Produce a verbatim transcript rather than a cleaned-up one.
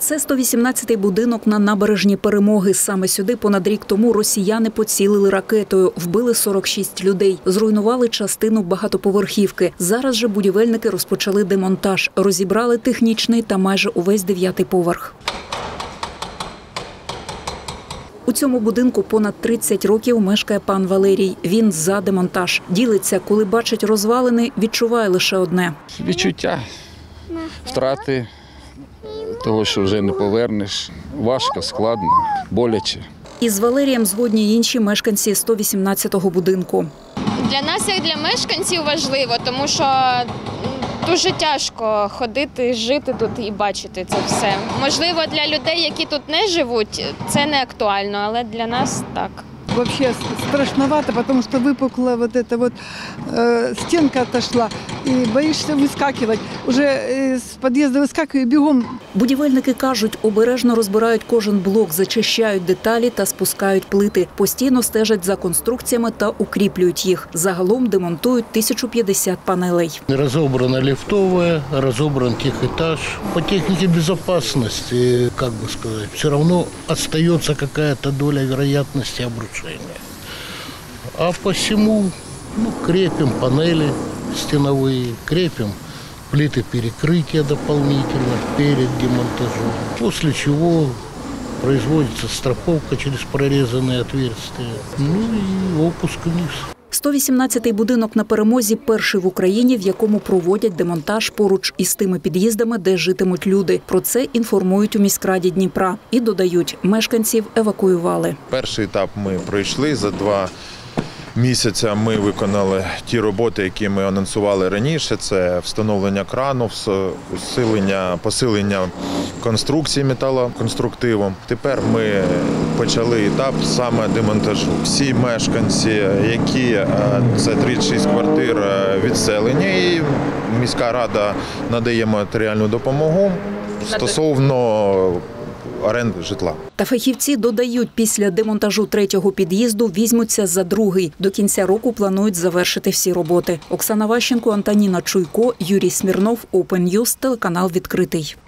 Це сто вісімнадцятий будинок на набережній Перемоги. Саме сюди понад рік тому росіяни поцілили ракетою, вбили сорок шість людей, зруйнували частину багатоповерхівки. Зараз же будівельники розпочали демонтаж, розібрали технічний та майже увесь дев'ятий поверх. У цьому будинку понад тридцять років мешкає пан Валерій. Він за демонтаж. Ділиться, коли бачить розвалини, відчуває лише одне. Відчуття втрати того, що вже не повернеш. Важко, складно, боляче. Із Валерієм згодні інші мешканці сто вісімнадцятого будинку. Для нас, як для мешканців, важливо, тому що дуже тяжко ходити, жити тут і бачити це все. Можливо, для людей, які тут не живуть, це не актуально, але для нас так. Вообще страшновато, потому что выпукла вот эта вот э, стенка отошла, и боишься выскакивать. Уже э, с подъезда выскакиваю бегом. Будівельники кажуть, обережно розбирають кожен блок, зачищають деталі та спускають плити. Постійно стежать за конструкціями та укріплюють їх. Загалом демонтують тисячу п'ятдесят панелей. Разобрана лифтовая, разобран техэтаж. По технике безопасности, как бы сказать, все равно остается какая-то доля вероятности обрушения. А посему ну, крепим панели стеновые, крепим плиты перекрытия дополнительно перед демонтажом. После чего производится страховка через прорезанные отверстия. Ну и опуск вниз. сто вісімнадцятий будинок на Перемозі – перший в Україні, в якому проводять демонтаж поруч із тими під'їздами, де житимуть люди. Про це інформують у міськраді Дніпра. І додають, мешканців евакуювали. Перший етап ми пройшли. За два місяці ми виконали ті роботи, які ми анонсували раніше. Це встановлення крану, усилення, посилення конструкції металоконструктивом. Тепер ми почали етап саме демонтажу. Всі мешканці, які, це тридцять шість квартир, відселені, і міська рада надає матеріальну допомогу стосовно оренди житла. Та фахівці додають, після демонтажу третього під'їзду візьмуться за другий. До кінця року планують завершити всі роботи. Оксана Ващенко, Антоніна Чуйко, Юрій Смірнов, Open News, телеканал «Відкритий».